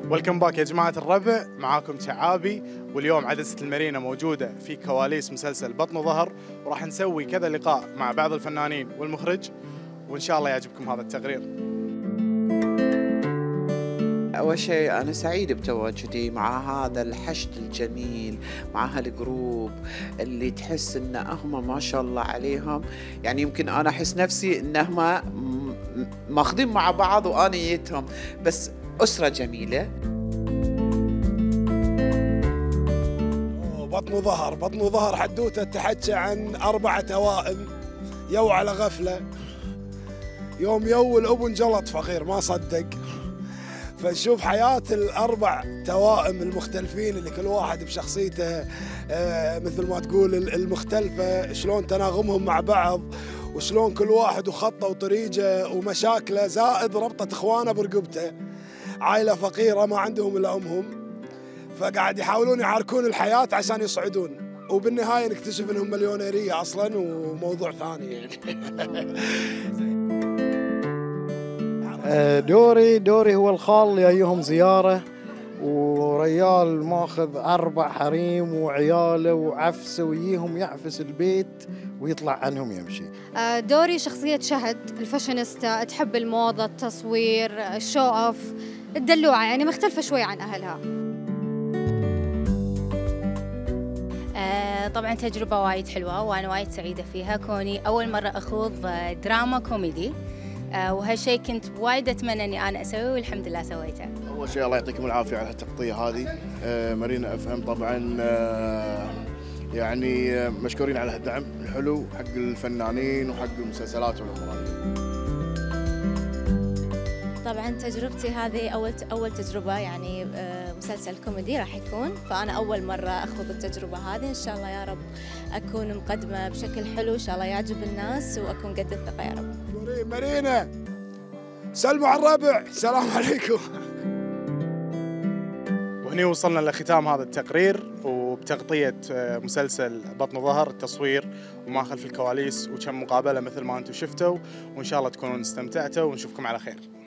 ويلكم باك يا جماعة الربع، معاكم شعابي. واليوم عدسة المارينا موجودة في كواليس مسلسل بطن وظهر، وراح نسوي كذا لقاء مع بعض الفنانين والمخرج، وإن شاء الله يعجبكم هذا التقرير. أول شيء أنا سعيد بتواجدي مع هذا الحشد الجميل، مع هالجروب اللي تحس إن هم ما شاء الله عليهم. يعني يمكن أنا أحس نفسي إنهم ماخذين مع بعض وأنا جيتهم، بس أسرة جميلة. بطن وظهر حدوته تحكي عن 4 توائم يو على غفلة. يوم الأبو انجلط فقير ما صدق، فنشوف حياة ال4 توائم المختلفين اللي كل واحد بشخصيته مثل ما تقول المختلفة، شلون تناغمهم مع بعض، وشلون كل واحد وخطه وطريقه ومشاكله، زائد ربطة اخوانه برقبته. عائلة فقيرة ما عندهم الا امهم، فقاعد يحاولون يعاركون الحياة عشان يصعدون، وبالنهاية نكتشف انهم مليونيرية اصلا وموضوع ثاني يعني. دوري هو الخال اللي جايهم زيارة، وريال ماخذ 4 حريم وعياله وعفسه، ويجيهم يعفس البيت ويطلع عنهم يمشي. دوري شخصية شهد الفاشينيستا، تحب الموضة، التصوير، الشو اوف، الدلوعة، يعني مختلفة شوي عن أهلها. طبعا تجربة وايد حلوة وأنا وايد سعيدة فيها، كوني أول مرة أخوض دراما كوميدي، وهالشيء كنت وايد أتمنى أني أنا أسويه والحمد لله سويته. أول شيء الله يعطيكم العافية على التغطية هذه. مارينا اف ام طبعا يعني مشكورين على هالدعم الحلو حق الفنانين وحق المسلسلات والأمور. طبعا تجربتي هذه أول تجربة، يعني مسلسل كوميدي راح يكون، فأنا أول مرة أخوض التجربة هذه. إن شاء الله يا رب أكون مقدمة بشكل حلو، إن شاء الله يعجب الناس وأكون قد الثقة يا رب. مارينا سلموا على الربع، السلام عليكم. وهني وصلنا لختام هذا التقرير وبتغطية مسلسل بطن وظهر، التصوير وما خلف الكواليس وكم مقابلة مثل ما أنتم شفتوا، وإن شاء الله تكونوا استمتعتوا ونشوفكم على خير.